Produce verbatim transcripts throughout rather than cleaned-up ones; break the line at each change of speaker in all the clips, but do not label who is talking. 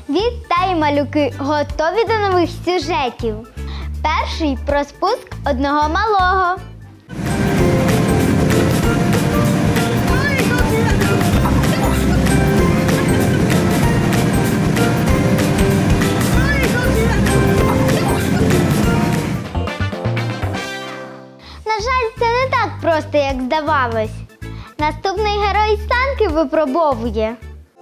Вітаю, малюки! Готові до нових сюжетів? Перший про спуск одного малого. На жаль, це не так просто, як здавалось. Наступний герой санки випробовує.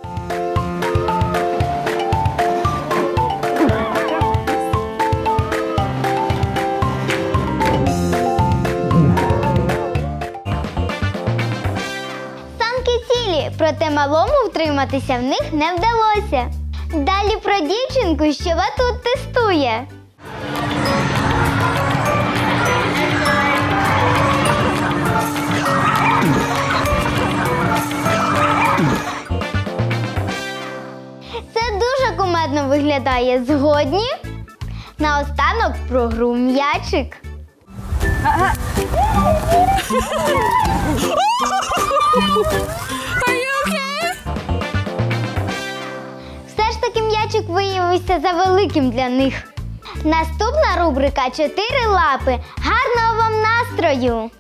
Санки цілі, проте малому втриматися в них не вдалося. Далі про дівчинку, що батут тестує. Це дуже кумедно виглядає. Згодні? Наостанок про гру м'ячик. Все ж таки м'ячик виявився завеликим для них. Наступна рубрика «Чотири лапи». Гарного вам настрою!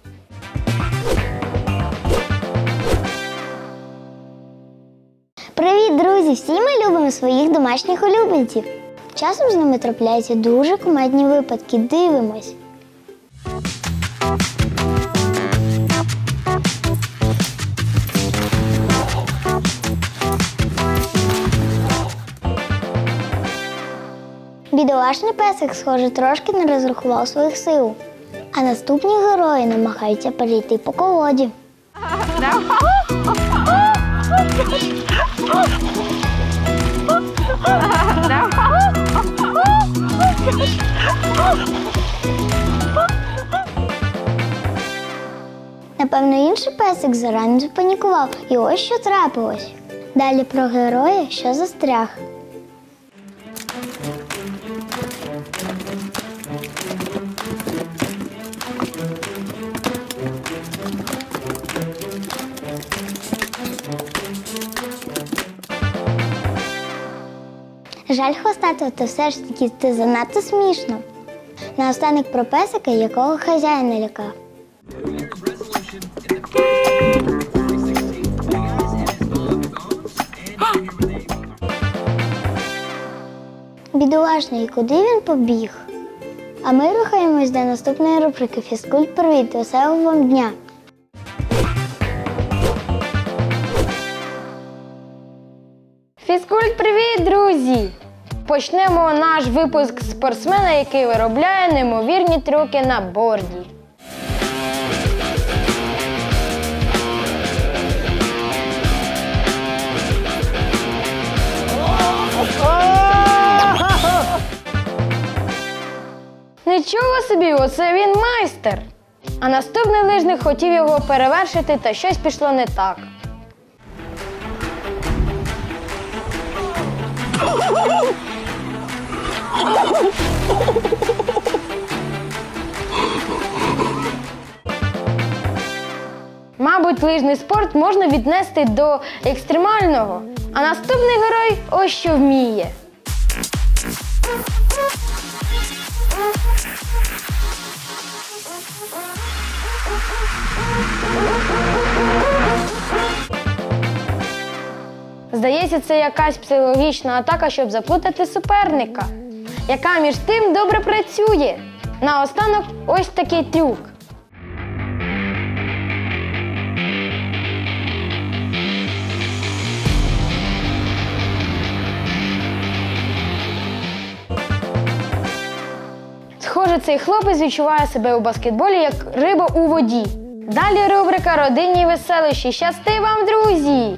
Привіт, друзі! Всі ми любимо своїх домашніх улюбленців. Часом з ними трапляються дуже кумедні випадки. Дивимось. Бідолашний песик, схоже, трошки не розрахував своїх сил. А наступні герої намагаються перейти по колоді. Напевно, інший песик зарані запанікував. І ось що трапилось. Далі про героя, що застряг. Жаль, хвостатого, то все ж таки це занадто смішно. Наостанок про песика, якого хазяїн налякав. Бідолашний, куди він побіг? А ми рухаємось до наступної рубрики «Фізкульт-привіт». Веселого вам дня!
Фізкульт-привіт, друзі! Почнемо наш випуск з спортсмена, який виробляє неймовірні трюки на борді. Нічого собі, оце він майстер! А наступний лижник хотів його перевершити, та щось пішло не так. Мабуть, лижний спорт можна віднести до екстремального, а наступний герой ось що вміє. Здається, це якась психологічна атака, щоб заплутати суперника, яка між тим добре працює. Наостанок ось такий трюк. Схоже, цей хлопець відчуває себе у баскетболі як риба у воді. Далі рубрика «Родинні веселощі». Щасти вам, друзі!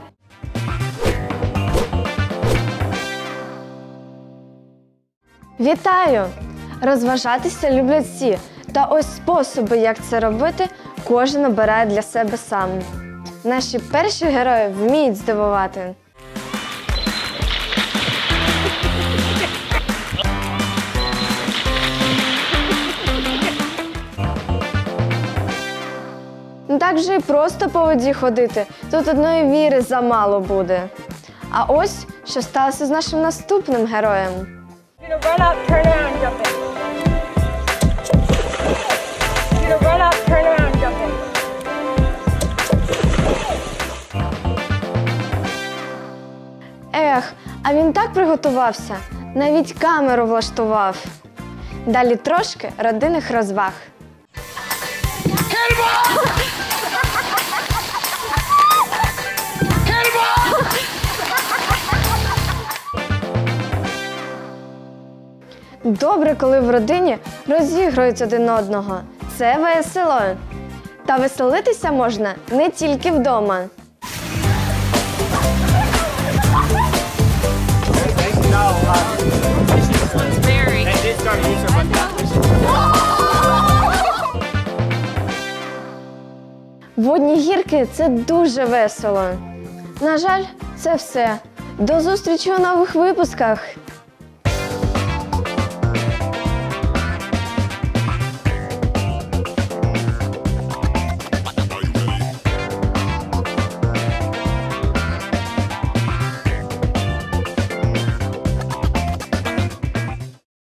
Вітаю! Розважатися люблять всі. Та ось способи, як це робити, кожен обирає для себе сам. Наші перші герої вміють здивувати. Ну так же і просто по воді ходити. Тут одної віри замало буде. А ось що сталося з нашим наступним героєм.
You're gonna run up, turn around, jump in. You're gonna run up, turn around, jump in.
Ех, а він так приготувався, навіть камеру влаштував. Далі трошки родинних розваг. Добре, коли в родині розігрують один одного. Це весело. Та веселитися можна не тільки вдома. Водні гірки – це дуже весело. На жаль, це все. До зустрічі у нових випусках.